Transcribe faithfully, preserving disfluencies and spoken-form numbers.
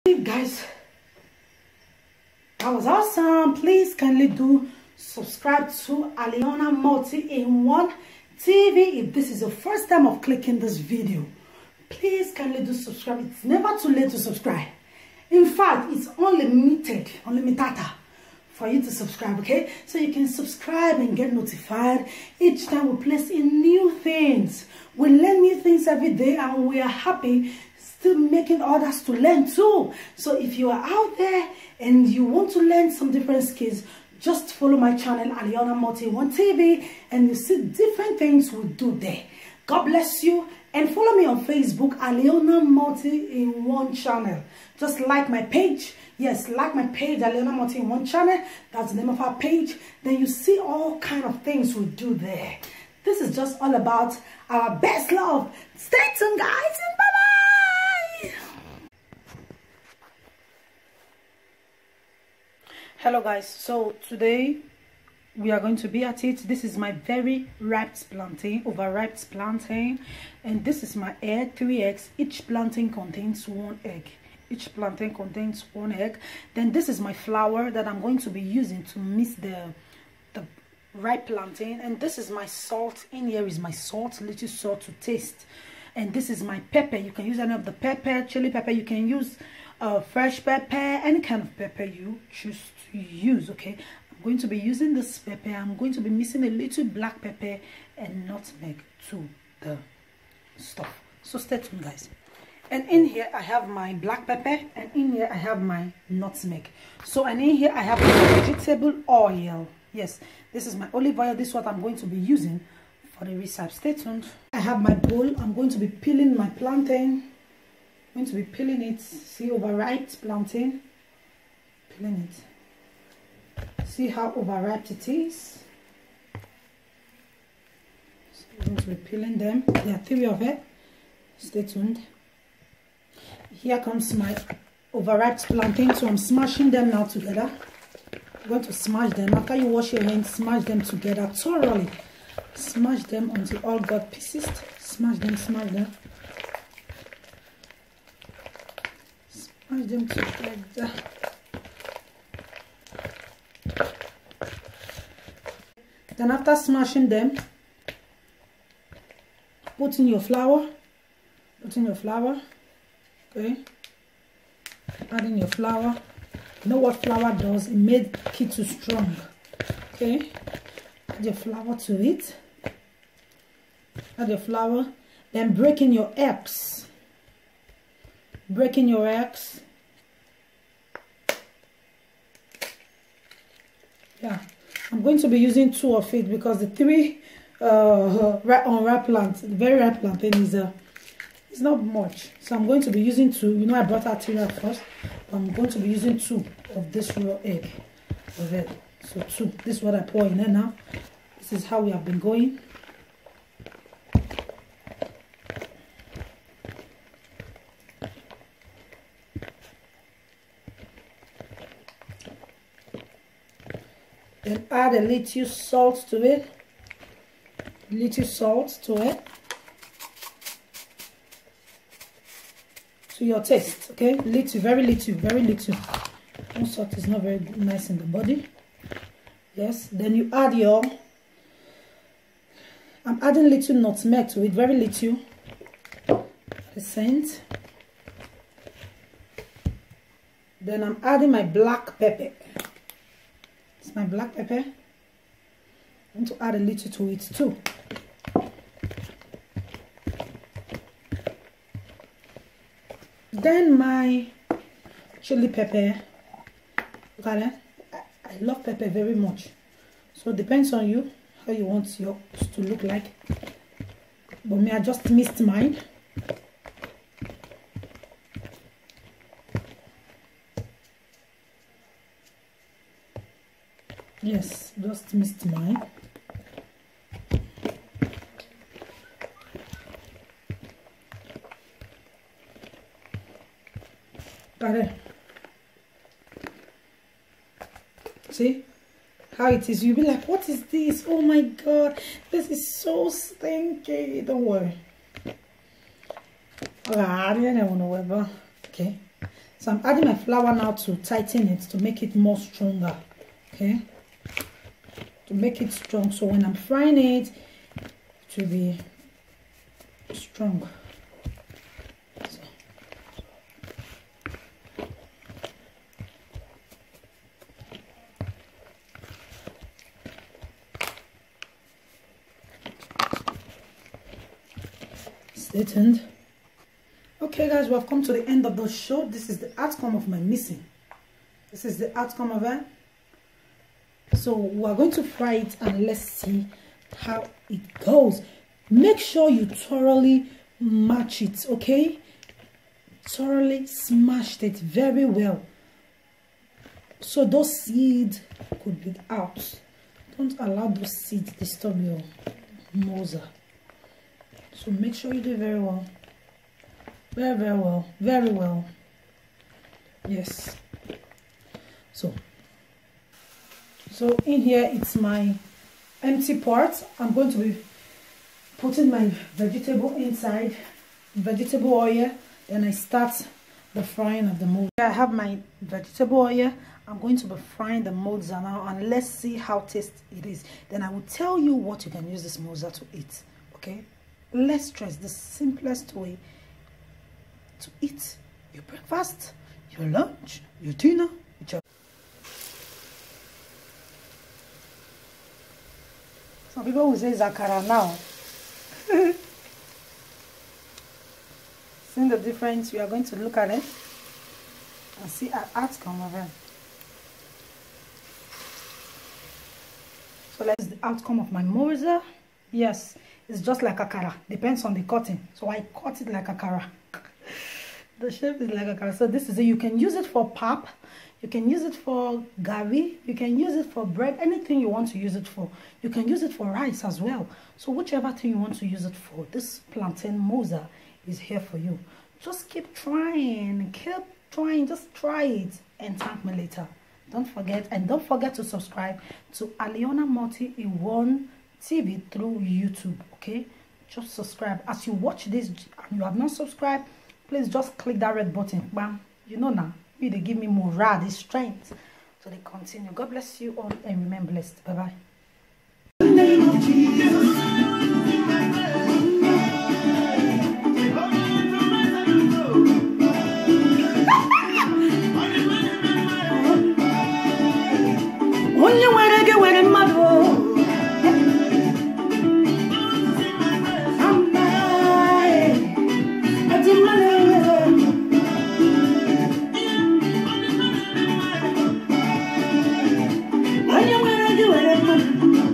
Guys, that was awesome. Please kindly do subscribe to Aliona Multi in One T V. If this is your first time of clicking this video, please kindly do subscribe. It's never too late to subscribe. In fact, it's unlimited, unlimited for you to subscribe, okay? So you can subscribe and get notified each time we place in new things. We learn new things every day, and we are happy still making others to learn too. So if you are out there and you want to learn some different skills, just follow my channel Aliona Multi One T V, and you see different things we do there. God bless you, and follow me on Facebook, Aliona Multi in One channel. Just like my page. Yes, like my page, Aliona Multi in One channel. That's the name of our page. Then you see all kind of things we do there. This is just all about our best love. Stay tuned, guys, and bye-bye. Hello, guys. So today we are going to be at it. This is my very ripe plantain, overripe plantain, and this is my egg, three eggs. Each plantain contains one egg. Each plantain contains one egg. Then this is my flour that I'm going to be using to mix the the ripe plantain. And this is my salt. In here is my salt, little salt to taste. And this is my pepper. You can use any of the pepper, chili pepper. You can use uh, fresh pepper, any kind of pepper you choose to use, okay? I'm going to be using this pepper. I'm going to be mixing a little black pepper and nutmeg to the stuff. So stay tuned, guys. And in here I have my black pepper, and in here I have my nutmeg. So, and in here I have my vegetable oil. Yes, this is my olive oil. This is what I'm going to be using for the recipe. Stay tuned. I have my bowl. I'm going to be peeling my plantain. I'm going to be peeling it. See, overripe plantain. Peeling it. See how overripe it is. So I'm going to be peeling them. There are three of it. Stay tuned. Here comes my overripe plantain, so I'm smashing them now together. I'm going to smash them. After you wash your hands, smash them together thoroughly. Smash them until all got pieces. Smash them, smash them. Smash them together. Then after smashing them, put in your flour. Put in your flour. Okay, add in your flour. You know what flour does? It made it too strong. Okay, add your flour to it. Add your flour. Then break in your eggs. Break in your eggs. Yeah, I'm going to be using two of it because the three uh, unripe plant, the very ripe plantain is a. Uh, It's not much, so I'm going to be using two. You know, I brought out three at first, but I'm going to be using two of this raw egg already. So two. This is what I pour in there now. This is how we have been going. Then add a little salt to it. Little salt to it. To your taste, okay? Little, very little, very little. No salt is not very good, nice in the body. Yes, then you add your, I'm adding little nutmeg to it, very little percent. Then I'm adding my black pepper. It's my black pepper. I want to add a little to it too. Then my chili pepper. Look at that. I love pepper very much. So it depends on you how you want yours to look like. But me, I just mixed mine. Yes, just mixed mine. Got it. See how it is? You'll be like, what is this? Oh my god, this is so stinky. Don't worry. Okay, So I'm adding my flour now to tighten it, to make it more stronger. Okay, to make it strong, so when I'm frying it, it will be strong. So. Stay tuned. Okay guys, we have come to the end of the show. This is the outcome of my mixing. This is the outcome of it. So we're going to fry it and let's see how it goes. Make sure you thoroughly match it, okay? Thoroughly smashed it very well, so those seeds could be out. Don't allow those seeds disturb your moza. So make sure you do very well. Very, very well. Very well. Yes. So, so in here, it's my empty pot. I'm going to be putting my vegetable inside, vegetable oil. Then I start the frying of the moza. I have my vegetable oil. I'm going to be frying the moza now, and let's see how tasty it is. Then I will tell you what you can use this moza to eat. Okay? Let's stress the simplest way to eat your breakfast, your lunch, your dinner, your... Some people will say zakara now. Seeing the difference, we are going to look at it and see our outcome of it. So let's the outcome of my moza. Yes, it's just like akara. Depends on the cutting. So I cut it like akara. The shape is like akara. So this is it. You can use it for pap. You can use it for gari. You can use it for bread. Anything you want to use it for. You can use it for rice as well. So whichever thing you want to use it for, this plantain moza is here for you. Just keep trying. Keep trying. Just try it and thank me later. Don't forget. And don't forget to subscribe to Aliona Multi in One T V through YouTube. Okay? Just subscribe. As you watch this and you have not subscribed, please just click that red button. Bam. You know now. They give me morale, this strength. So they continue. God bless you all and remain blessed. Bye bye. In the name of Jesus. When you wanna do it,